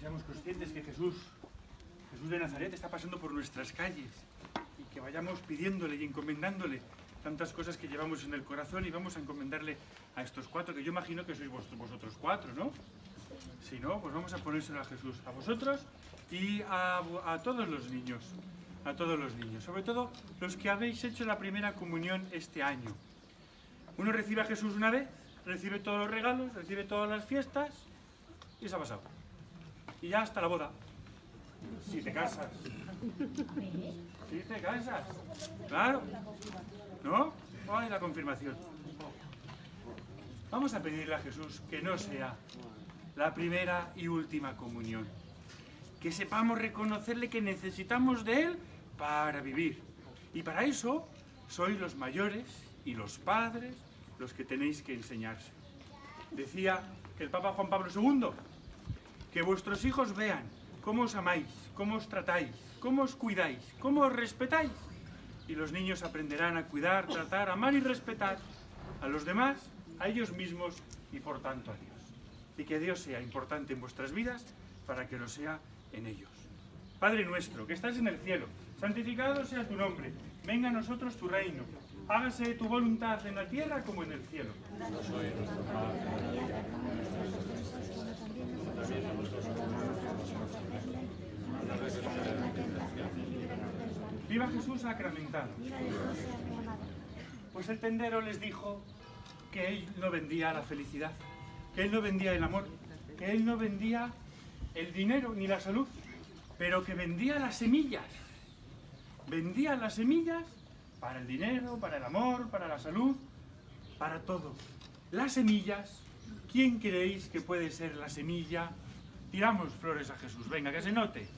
seamos conscientes que Jesús de Nazaret está pasando por nuestras calles y que vayamos pidiéndole y encomendándole tantas cosas que llevamos en el corazón y vamos a encomendarle a estos cuatro, que yo imagino que sois vosotros cuatro, ¿no? Si no, pues vamos a ponérselo a Jesús, a vosotros y a todos los niños, sobre todo los que habéis hecho la primera comunión este año. Uno recibe a Jesús una vez, recibe todos los regalos, recibe todas las fiestas y se ha pasado. Y ya hasta la boda. Si te casas. Si te casas. Claro. ¿No? Ay, la confirmación. Vamos a pedirle a Jesús que no sea la primera y última comunión. Que sepamos reconocerle que necesitamos de Él para vivir. Y para eso sois los mayores y los padres los que tenéis que enseñarse. Decía el Papa Juan Pablo II, que vuestros hijos vean cómo os amáis, cómo os tratáis, cómo os cuidáis, cómo os respetáis. Y los niños aprenderán a cuidar, tratar, amar y respetar a los demás, a ellos mismos y por tanto a Dios. Y que Dios sea importante en vuestras vidas para que lo sea en ellos. Padre nuestro, que estás en el cielo, santificado sea tu nombre, venga a nosotros tu reino, hágase tu voluntad en la tierra como en el cielo. Viva Jesús sacramentado. Pues el tendero les dijo que él no vendía la felicidad, que él no vendía el amor, que él no vendía el dinero ni la salud, pero que vendía las semillas. Vendía las semillas para el dinero, para el amor, para la salud, para todo. Las semillas, ¿quién creéis que puede ser la semilla? Tiramos flores a Jesús, venga, que se note.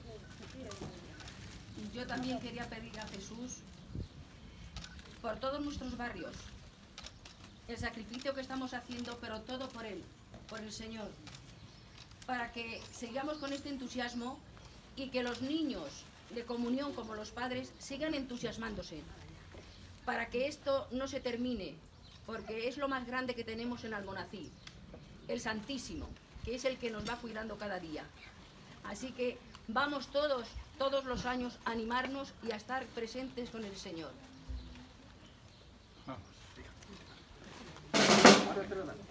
Yo también quería pedir a Jesús por todos nuestros barrios, el sacrificio que estamos haciendo, pero todo por Él, por el Señor, para que sigamos con este entusiasmo y que los niños de comunión como los padres sigan entusiasmándose, para que esto no se termine, porque es lo más grande que tenemos en Almonací, el Santísimo, que es el que nos va cuidando cada día. Así que vamos todos los años a animarnos y a estar presentes con el Señor. Vamos.